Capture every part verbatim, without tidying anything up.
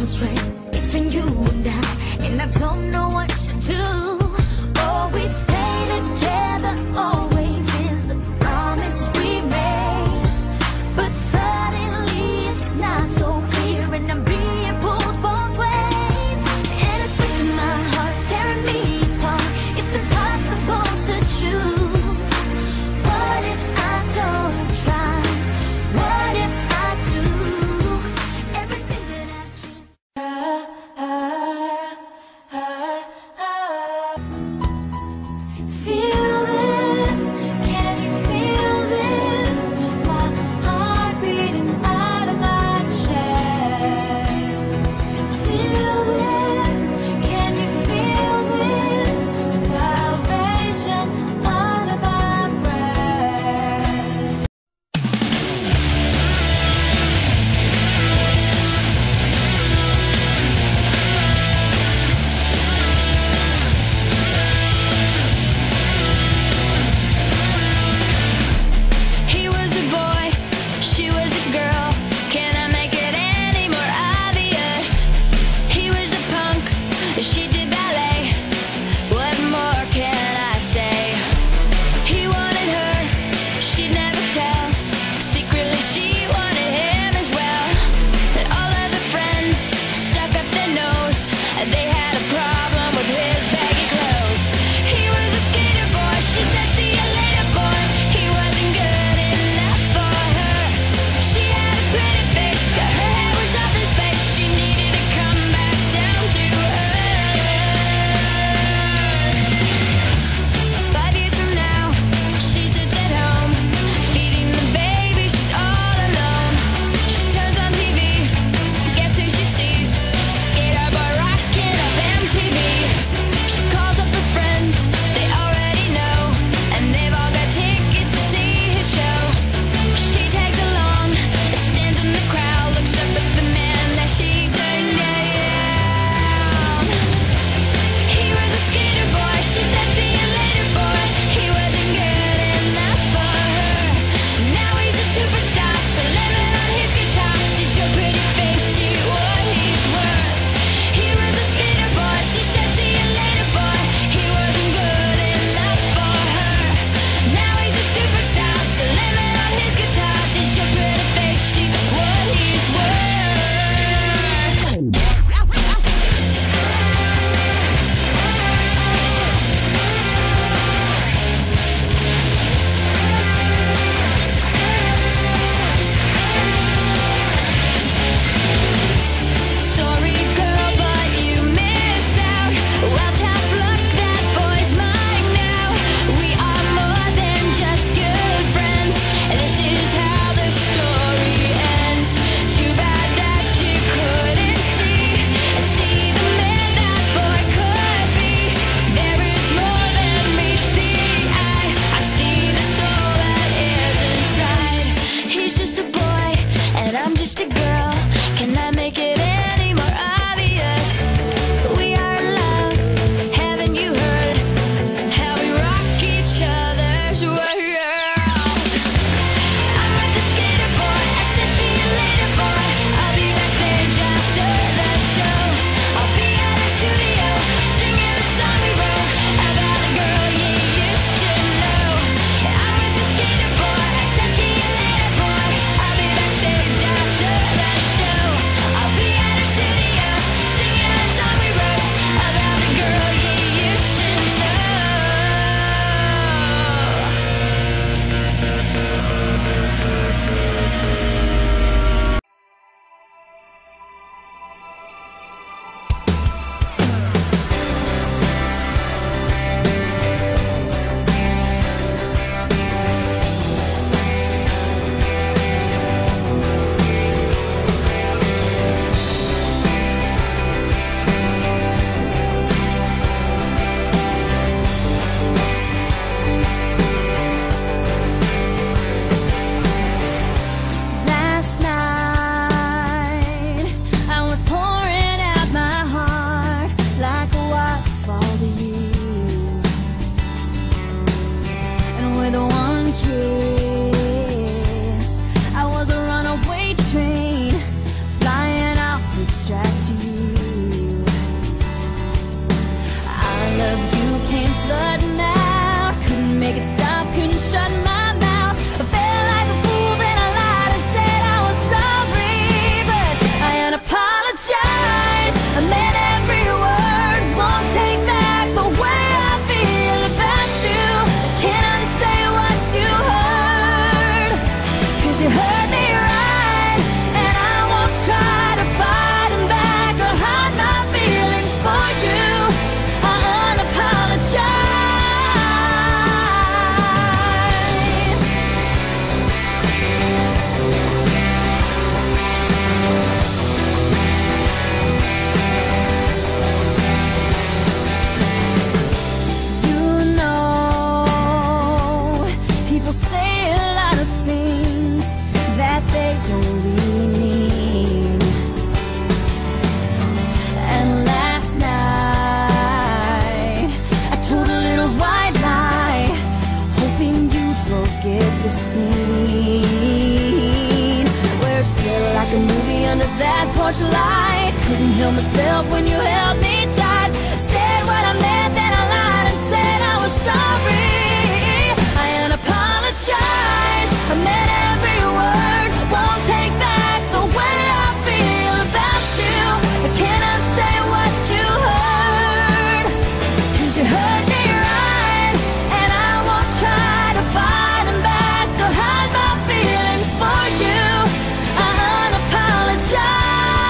straight between you and I, and I don't know what to do. Oh, we stay together always is the promise we made, but suddenly it's not so clear, and I'm being pulled both ways, and it's breaking my heart, tearing me apart. It's impossible to choose. What if I don't try? What if I do everything that I dream? much light. Couldn't heal myself when you held me tight. Said what I meant, then I lied and said I was sorry. I unapologized, I meant every word. Won't take back the way I feel about you. I cannot say what you heard, 'cause you heard me right, and I won't try to fight them back or hide my feelings for you. I unapologize.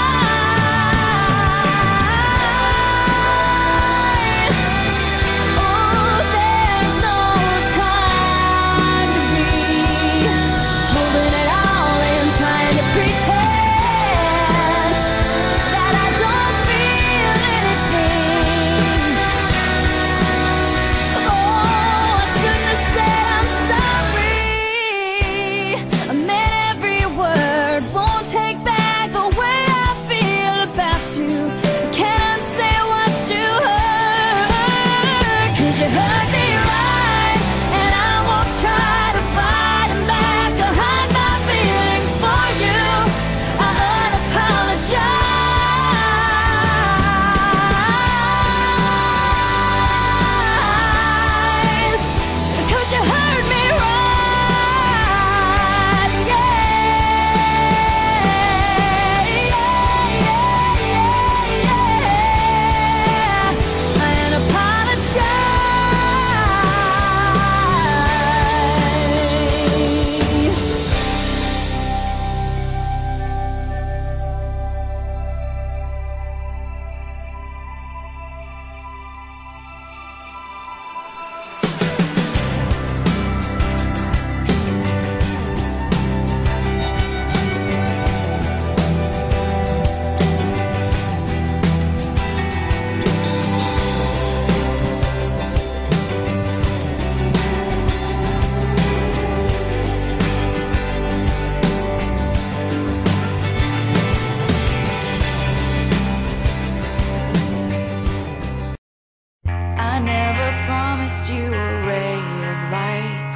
I never promised you a ray of light.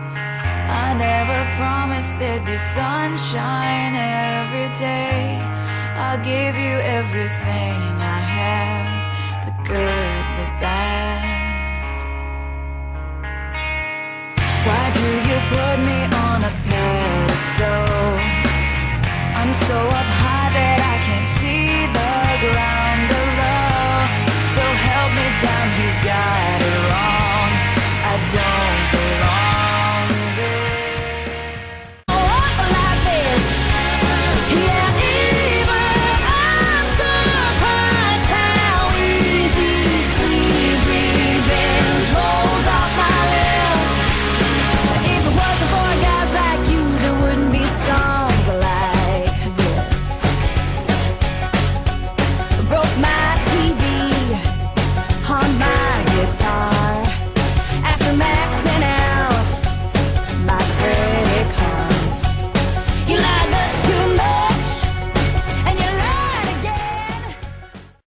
I never promised there'd be sunshine every day. I'll give you everything I have, the good, the bad. Why do you put me